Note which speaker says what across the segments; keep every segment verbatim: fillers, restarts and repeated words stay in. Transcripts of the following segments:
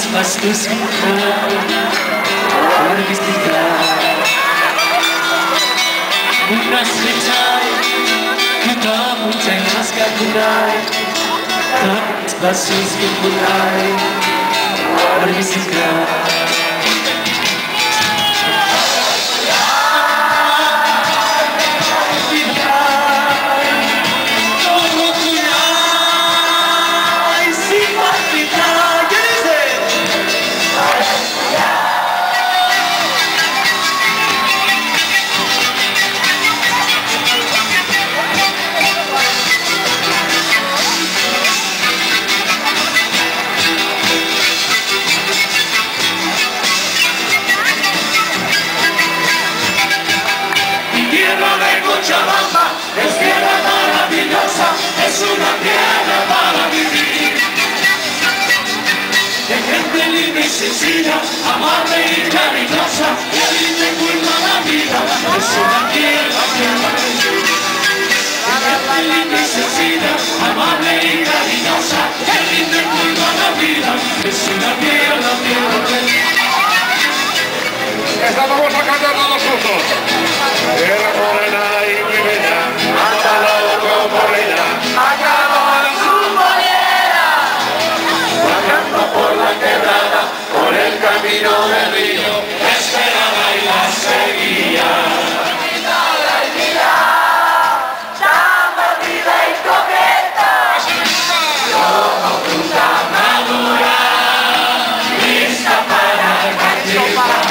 Speaker 1: pastos por visitar una svečaj, kita puncaj naska budaj, tak pastos budaj por visitar.
Speaker 2: Es tierra maravillosa, es una tierra para vivir. De gente linda y sencilla, amable y cariñosa, que linda y culpa la vida, es una tierra para vivir. De gente linda y sencilla, amable y cariñosa, que linda y culpa la vida, es una tierra para vivir.
Speaker 3: Esta vamos a cantar todos juntos. Tierra morena y muy bella, mátalo como reina, acaba en su mollera. Bajando por la quebrada, por el camino del río, esperaba y la seguía. Toda el día, tan bandida y coqueta, como fruta madura, lista para cautivar.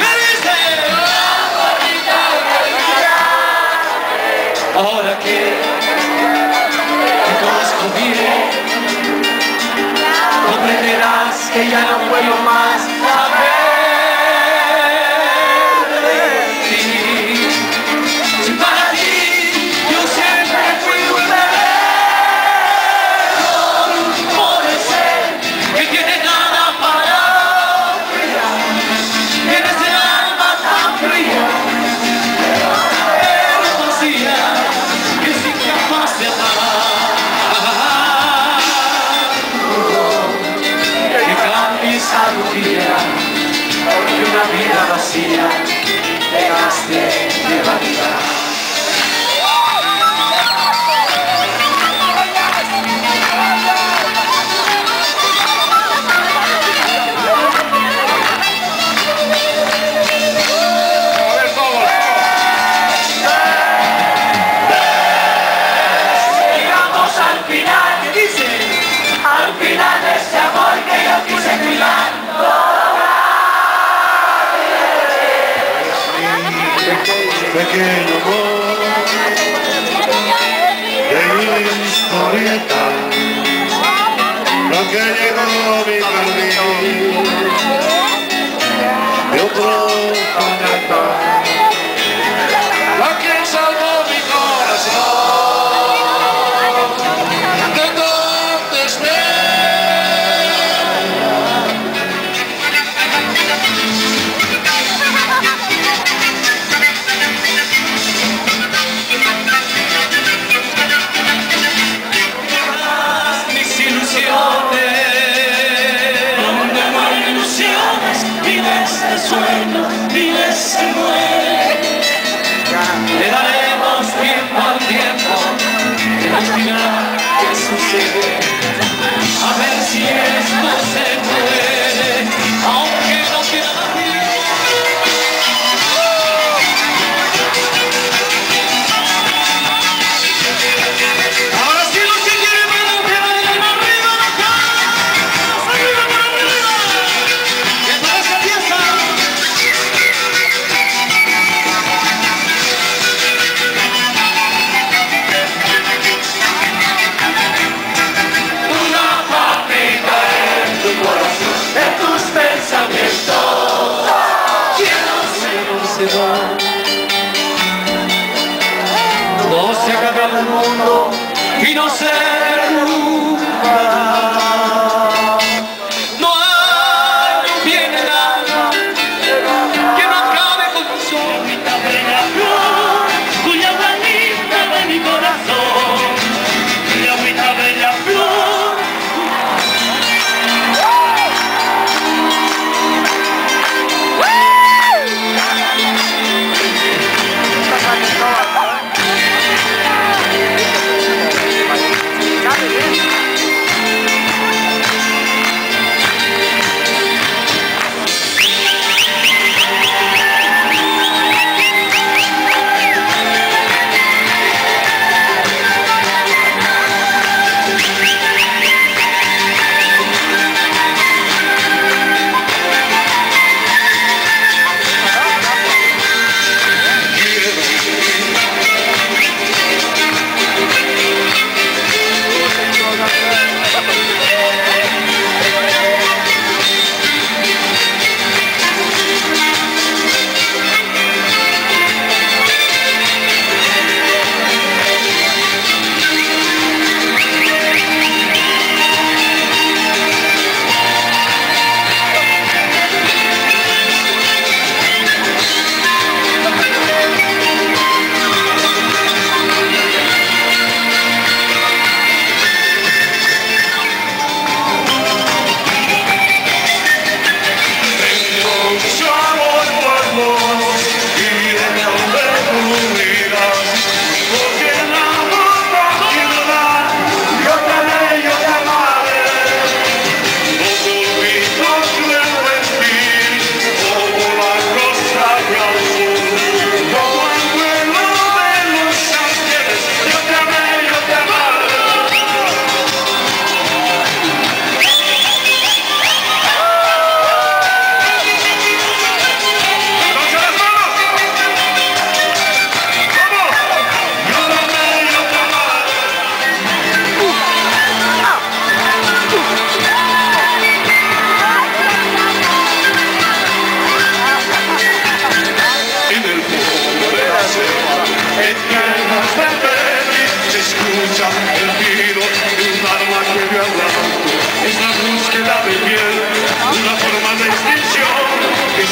Speaker 1: Ahora que te conozco bien, comprenderás que ya no puedo más saber de ti. Si para ti yo siempre fui un bebé, puede ser que tiene nada para brillar, tienes el alma tan fría, pero vacía. Porque una vida vacía dejaste de validar.
Speaker 2: Llegamos al final, dice, al final de este amor que yo quise cuidar.
Speaker 3: Pequeño amor de mi historieta, lo que llegó a mi jardín de otro planeta, lo que salvó mi corazón de tanta espera.
Speaker 1: Sueño, vives se muere. Le daremos tiempo al tiempo de al final qué sucede. A ver si esto se puede, aunque no quiera.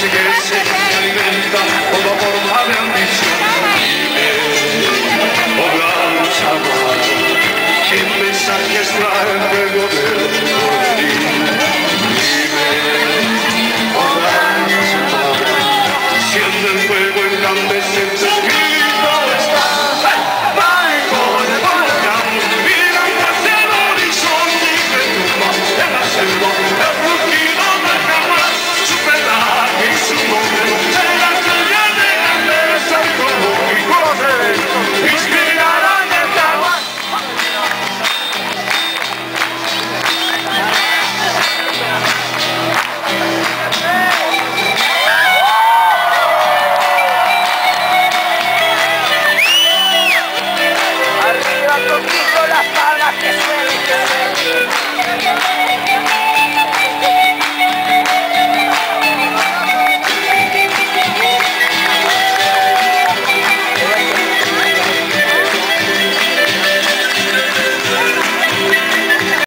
Speaker 3: enriquece y alimenta toda forma de ambición. Vive, oblamos amar, sin mensajes trae el fuego de